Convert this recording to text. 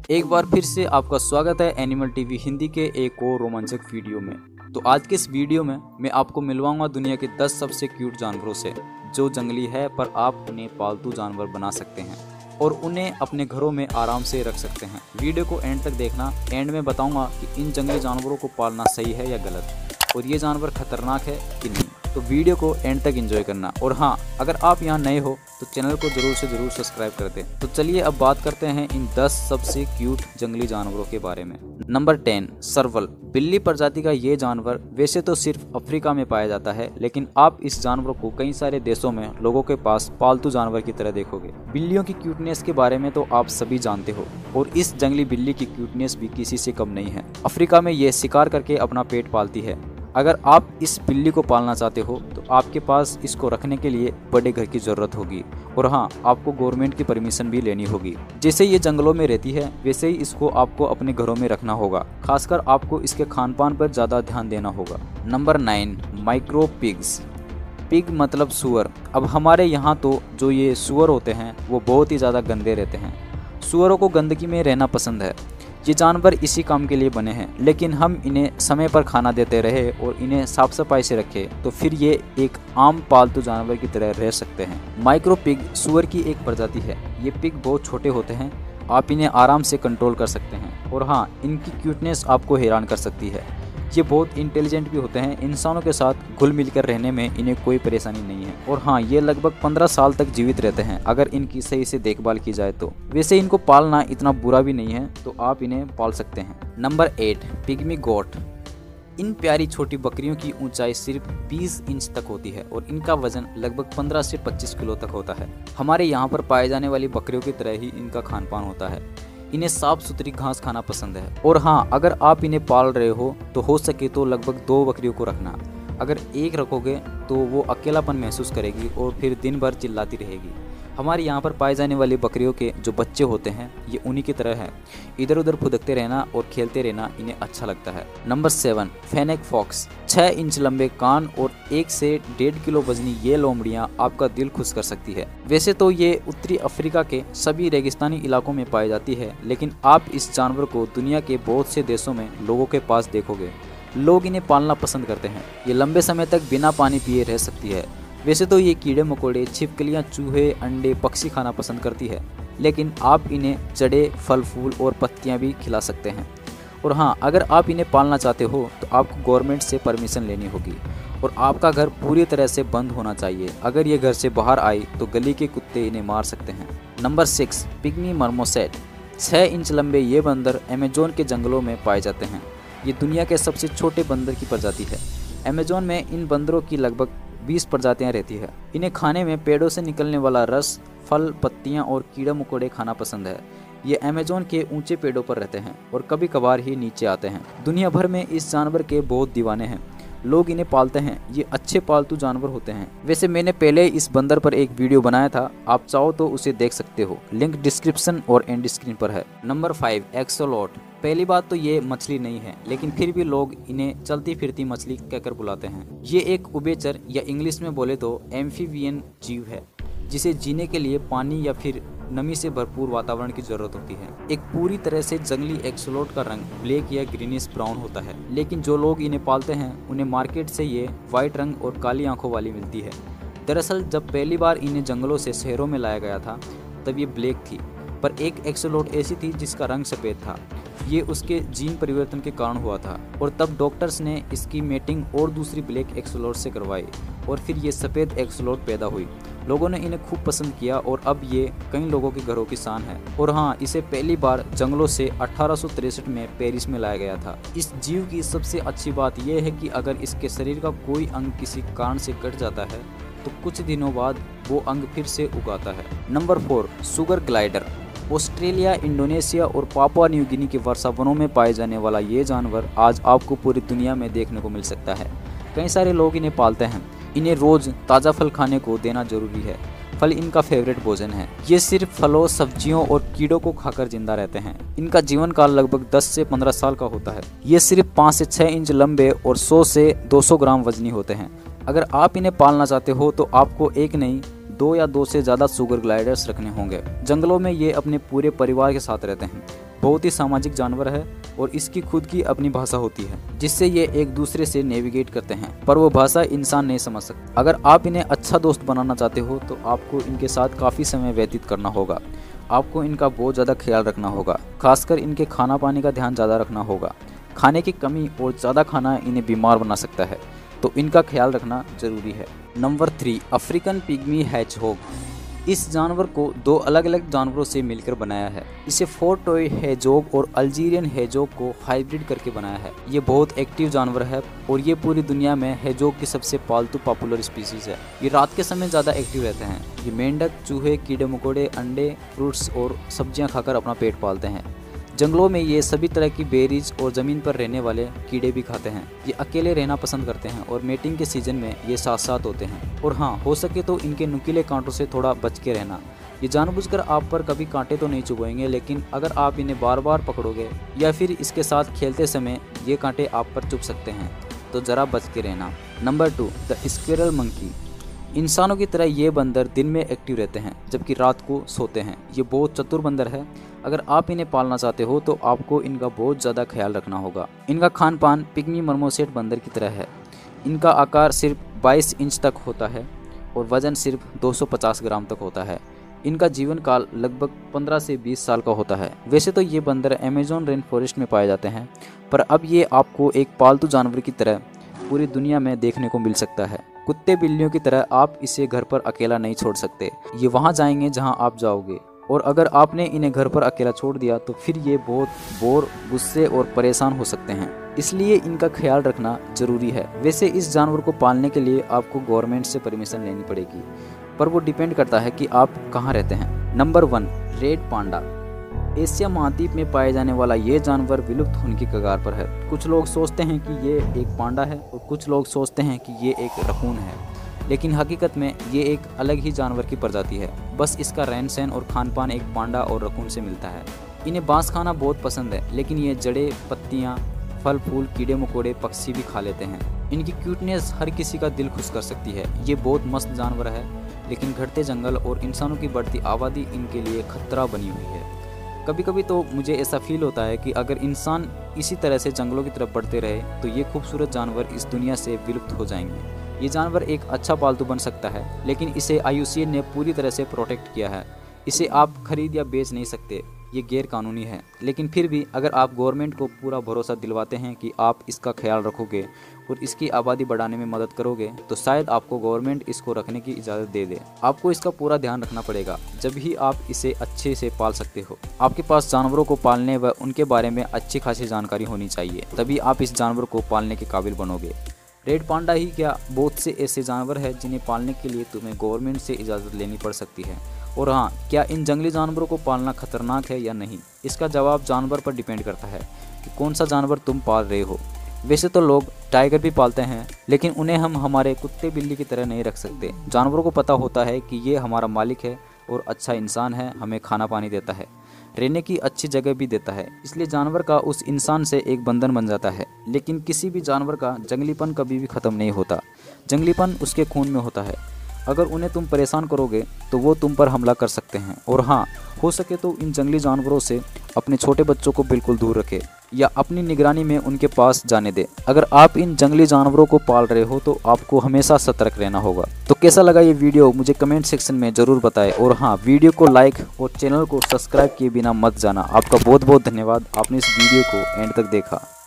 एक बार फिर से आपका स्वागत है एनिमल टीवी हिंदी के एक और रोमांचक वीडियो में। तो आज के इस वीडियो में मैं आपको मिलवाऊंगा दुनिया के 10 सबसे क्यूट जानवरों से जो जंगली है पर आप उन्हें पालतू जानवर बना सकते हैं और उन्हें अपने घरों में आराम से रख सकते हैं। वीडियो को एंड तक देखना। एंड में बताऊंगा कि इन जंगली जानवरों को पालना सही है या गलत और ये जानवर खतरनाक है कि नहीं। तो वीडियो को एंड तक एंजॉय करना। और हाँ, अगर आप यहाँ नए हो तो चैनल को जरूर से जरूर सब्सक्राइब कर दें। तो चलिए अब बात करते हैं इन 10 सबसे क्यूट जंगली जानवरों के बारे में। Number 10, serval. बिल्ली प्रजाति का ये जानवर वैसे तो सिर्फ अफ्रीका में पाया जाता है, लेकिन आप इस जानवर को कई सारे देशों में लोगों के पास पालतू जानवर की तरह देखोगे। बिल्लियों की क्यूटनेस के बारे में तो आप सभी जानते हो और इस जंगली बिल्ली की क्यूटनेस भी किसी से कम नहीं है। अफ्रीका में ये शिकार करके अपना पेट पालती है। अगर आप इस बिल्ली को पालना चाहते हो तो आपके पास इसको रखने के लिए बड़े घर की ज़रूरत होगी और हाँ, आपको गवर्नमेंट की परमिशन भी लेनी होगी। जैसे ये जंगलों में रहती है वैसे ही इसको आपको अपने घरों में रखना होगा। खासकर आपको इसके खान पान पर ज़्यादा ध्यान देना होगा। Number 9, micro pigs. पिग मतलब सुअर। अब हमारे यहाँ तो जो ये सुअर होते हैं वो बहुत ही ज़्यादा गंदे रहते हैं। सुअरों को गंदगी में रहना पसंद है। ये जानवर इसी काम के लिए बने हैं, लेकिन हम इन्हें समय पर खाना देते रहे और इन्हें साफ सफाई से रखें तो फिर ये एक आम पालतू जानवर की तरह रह सकते हैं। माइक्रो पिग सुअर की एक प्रजाति है। ये पिग बहुत छोटे होते हैं, आप इन्हें आराम से कंट्रोल कर सकते हैं और हाँ, इनकी क्यूटनेस आपको हैरान कर सकती है। ये बहुत इंटेलिजेंट भी होते हैं। इंसानों के साथ घुल मिलकर रहने में इन्हें कोई परेशानी नहीं है और हाँ, ये लगभग 15 साल तक जीवित रहते हैं अगर इनकी सही से देखभाल की जाए तो। वैसे इनको पालना इतना बुरा भी नहीं है, तो आप इन्हें पाल सकते हैं। नंबर 8, पिग्मी गोट। इन प्यारी छोटी बकरियों की ऊंचाई सिर्फ 20 इंच तक होती है और इनका वजन लगभग 15 से 25 किलो तक होता है। हमारे यहाँ पर पाए जाने वाली बकरियों की तरह ही इनका खान पान होता है। इन्हें साफ सुथरी घास खाना पसंद है और हाँ, अगर आप इन्हें पाल रहे हो तो हो सके तो लगभग 2 बकरियों को रखना। अगर एक रखोगे तो वो अकेलापन महसूस करेगी और फिर दिन भर चिल्लाती रहेगी। हमारे यहाँ पर पाए जाने वाली बकरियों के जो बच्चे होते हैं ये उन्हीं की तरह है। इधर उधर फुदकते रहना और खेलते रहना इन्हें अच्छा लगता है। Number 7, fennec fox. 6 इंच लंबे कान और 1 से 1.5 किलो वजनी ये लोमड़ियाँ आपका दिल खुश कर सकती है। वैसे तो ये उत्तरी अफ्रीका के सभी रेगिस्तानी इलाकों में पाई जाती है, लेकिन आप इस जानवर को दुनिया के बहुत से देशों में लोगों के पास देखोगे। लोग इन्हें पालना पसंद करते हैं। ये लंबे समय तक बिना पानी पिए रह सकती है। वैसे तो ये कीड़े मकोड़े, छिपकलियाँ, चूहे, अंडे, पक्षी खाना पसंद करती है, लेकिन आप इन्हें जड़े, फल फूल और पत्तियाँ भी खिला सकते हैं। और हाँ, अगर आप इन्हें पालना चाहते हो तो आपको गवर्नमेंट से परमिशन लेनी होगी और आपका घर पूरी तरह से बंद होना चाहिए। अगर ये घर से बाहर आई तो गली के कुत्ते इन्हें मार सकते हैं। Number 6, pygmy marmoset. 6 इंच लंबे ये बंदर अमेजोन के जंगलों में पाए जाते हैं। ये दुनिया के सबसे छोटे बंदर की प्रजाति है। अमेजोन में इन बंदरों की लगभग 20 प्रजातियां रहती है। इन्हें खाने में पेड़ों से निकलने वाला रस, फल, पत्तियां और कीड़े मकोड़े खाना पसंद है। ये अमेजोन के ऊंचे पेड़ों पर रहते हैं और कभी कभार ही नीचे आते हैं। दुनिया भर में इस जानवर के बहुत दीवाने हैं। लोग इन्हें पालते हैं। ये अच्छे पालतू जानवर होते हैं। वैसे मैंने पहले इस बंदर पर एक वीडियो बनाया था, आप चाहो तो उसे देख सकते हो। लिंक डिस्क्रिप्शन और एंड स्क्रीन पर है। Number 5, axolotl. पहली बात तो ये मछली नहीं है, लेकिन फिर भी लोग इन्हें चलती फिरती मछली कहकर बुलाते हैं। ये एक उभयचर या इंग्लिश में बोले तो एम्फीबियन जीव है, जिसे जीने के लिए पानी या फिर नमी से भरपूर वातावरण की जरूरत होती है। एक पूरी तरह से जंगली एक्सोलोट का रंग ब्लैक या ग्रीनिश ब्राउन होता है, लेकिन जो लोग इन्हें पालते हैं उन्हें मार्केट से ये व्हाइट रंग और काली आंखों वाली मिलती है। दरअसल जब पहली बार इन्हें जंगलों से शहरों में लाया गया था तब ये ब्लैक थी, पर एक एक्सोलोट ऐसी थी जिसका रंग सफ़ेद था। ये उसके जीन परिवर्तन के कारण हुआ था और तब डॉक्टर्स ने इसकी मेटिंग और दूसरी ब्लैक एक्सोलोट से करवाई और फिर ये सफ़ेद एक्सोलोट पैदा हुई। लोगों ने इन्हें खूब पसंद किया और अब ये कई लोगों के घरों की शान है। और हाँ, इसे पहली बार जंगलों से 1863 में पेरिस में लाया गया था। इस जीव की सबसे अच्छी बात यह है कि अगर इसके शरीर का कोई अंग किसी कारण से कट जाता है तो कुछ दिनों बाद वो अंग फिर से उगाता है। Number 4, sugar glider. Australia, Indonesia और पापुआ न्यू गिनी के वर्षा वनों में पाए जाने वाला ये जानवर आज आपको पूरी दुनिया में देखने को मिल सकता है। कई सारे लोग इन्हें पालते हैं। इन्हें रोज ताज़ा फल खाने को देना जरूरी है। फल इनका फेवरेट भोजन है। ये सिर्फ फलों, सब्जियों और कीड़ों को खाकर जिंदा रहते हैं। इनका जीवन काल लगभग 10 से 15 साल का होता है। ये सिर्फ 5 से 6 इंच लंबे और 100 से 200 ग्राम वजनी होते हैं। अगर आप इन्हें पालना चाहते हो तो आपको एक नहीं 2 या 2 से ज़्यादा सुगर ग्लाइडर्स रखने होंगे। जंगलों में ये अपने पूरे परिवार के साथ रहते हैं। बहुत ही सामाजिक जानवर है और इसकी खुद की अपनी भाषा होती है जिससे ये एक दूसरे से नेविगेट करते हैं, पर वो भाषा इंसान नहीं समझ सकता। अगर आप इन्हें अच्छा दोस्त बनाना चाहते हो तो आपको इनके साथ काफ़ी समय व्यतीत करना होगा। आपको इनका बहुत ज़्यादा ख्याल रखना होगा, खासकर इनके खाना पानी का ध्यान ज़्यादा रखना होगा। खाने की कमी और ज़्यादा खाना इन्हें बीमार बना सकता है, तो इनका ख्याल रखना ज़रूरी है। Number 3, African pygmy hedgehog. इस जानवर को 2 अलग अलग जानवरों से मिलकर बनाया है। इसे फोर्ट टॉय हैजहॉग और अल्जीरियन हैजहॉग को हाइब्रिड करके बनाया है। ये बहुत एक्टिव जानवर है और ये पूरी दुनिया में हैजहॉग की सबसे पालतू पॉपुलर स्पीसीज है। ये रात के समय ज़्यादा एक्टिव रहते हैं। ये मेंढक, चूहे, कीड़े मकोड़े, अंडे, फ्रूट्स और सब्जियां खाकर अपना पेट पालते हैं। जंगलों में ये सभी तरह की बेरीज और ज़मीन पर रहने वाले कीड़े भी खाते हैं। ये अकेले रहना पसंद करते हैं और मेटिंग के सीजन में ये साथ साथ होते हैं। और हाँ, हो सके तो इनके नुकीले कांटों से थोड़ा बच के रहना। ये जानबूझकर आप पर कभी कांटे तो नहीं चुभेंगे, लेकिन अगर आप इन्हें बार बार पकड़ोगे या फिर इसके साथ खेलते समय ये कांटे आप पर चुभ सकते हैं, तो ज़रा बच के रहना। Number 2, the squirrel monkey. इंसानों की तरह ये बंदर दिन में एक्टिव रहते हैं जबकि रात को सोते हैं। ये बहुत चतुर बंदर है। अगर आप इन्हें पालना चाहते हो तो आपको इनका बहुत ज़्यादा ख्याल रखना होगा। इनका खान पान पिग्मी मर्मोसेट बंदर की तरह है। इनका आकार सिर्फ 22 इंच तक होता है और वज़न सिर्फ 250 ग्राम तक होता है। इनका जीवन काल लगभग 15 से 20 साल का होता है। वैसे तो ये बंदर अमेज़न रेन फॉरेस्ट में पाए जाते हैं, पर अब ये आपको एक पालतू जानवर की तरह पूरी दुनिया में देखने को मिल सकता है। कुत्ते बिल्लियों की तरह आप इसे घर पर अकेला नहीं छोड़ सकते। ये वहाँ जाएंगे जहाँ आप जाओगे, और अगर आपने इन्हें घर पर अकेला छोड़ दिया तो फिर ये बहुत बोर, गुस्से और परेशान हो सकते हैं। इसलिए इनका ख्याल रखना जरूरी है। वैसे इस जानवर को पालने के लिए आपको गवर्नमेंट से परमिशन लेनी पड़ेगी, पर वो डिपेंड करता है कि आप कहाँ रहते हैं। Number 1, red panda. एशिया महाद्वीप में पाए जाने वाला ये जानवर विलुप्त होने की कगार पर है। कुछ लोग सोचते हैं कि ये एक पांडा है और कुछ लोग सोचते हैं कि ये एक रकून है, लेकिन हकीकत में ये एक अलग ही जानवर की प्रजाति है। बस इसका रहन सहन और खान पान एक पांडा और रकून से मिलता है। इन्हें बांस खाना बहुत पसंद है, लेकिन ये जड़ें, पत्तियाँ, फल फूल, कीड़े मकोड़े, पक्षी भी खा लेते हैं। इनकी क्यूटनेस हर किसी का दिल खुश कर सकती है। ये बहुत मस्त जानवर है, लेकिन घटते जंगल और इंसानों की बढ़ती आबादी इनके लिए खतरा बनी हुई है। कभी कभी तो मुझे ऐसा फील होता है कि अगर इंसान इसी तरह से जंगलों की तरफ बढ़ते रहे तो ये खूबसूरत जानवर इस दुनिया से विलुप्त हो जाएंगे। ये जानवर एक अच्छा पालतू बन सकता है, लेकिन इसे IUCN ने पूरी तरह से प्रोटेक्ट किया है। इसे आप खरीद या बेच नहीं सकते, ये गैर कानूनी है। लेकिन फिर भी अगर आप गवर्नमेंट को पूरा भरोसा दिलवाते हैं कि आप इसका ख्याल रखोगे और इसकी आबादी बढ़ाने में मदद करोगे, तो शायद आपको गवर्नमेंट इसको रखने की इजाज़त दे दे। आपको इसका पूरा ध्यान रखना पड़ेगा, जब ही आप इसे अच्छे से पाल सकते हो। आपके पास जानवरों को पालने व उनके बारे में अच्छी खासी जानकारी होनी चाहिए, तभी आप इस जानवर को पालने के काबिल बनोगे। रेड पांडा ही क्या, बहुत से ऐसे जानवर हैं जिन्हें पालने के लिए तुम्हें गवर्नमेंट से इजाज़त लेनी पड़ सकती है। और हाँ, क्या इन जंगली जानवरों को पालना खतरनाक है या नहीं, इसका जवाब जानवर पर डिपेंड करता है कि कौन सा जानवर तुम पाल रहे हो। वैसे तो लोग टाइगर भी पालते हैं, लेकिन उन्हें हम हमारे कुत्ते बिल्ली की तरह नहीं रख सकते। जानवरों को पता होता है कि ये हमारा मालिक है और अच्छा इंसान है, हमें खाना पानी देता है, रहने की अच्छी जगह भी देता है, इसलिए जानवर का उस इंसान से एक बंधन बन जाता है। लेकिन किसी भी जानवर का जंगलीपन कभी भी ख़त्म नहीं होता। जंगलीपन उसके खून में होता है। अगर उन्हें तुम परेशान करोगे तो वो तुम पर हमला कर सकते हैं। और हाँ, हो सके तो इन जंगली जानवरों से अपने छोटे बच्चों को बिल्कुल दूर रखें या अपनी निगरानी में उनके पास जाने दें। अगर आप इन जंगली जानवरों को पाल रहे हो तो आपको हमेशा सतर्क रहना होगा। तो कैसा लगा ये वीडियो मुझे कमेंट सेक्शन में ज़रूर बताएं। और हाँ, वीडियो को लाइक और चैनल को सब्सक्राइब किए बिना मत जाना। आपका बहुत बहुत धन्यवाद, आपने इस वीडियो को एंड तक देखा।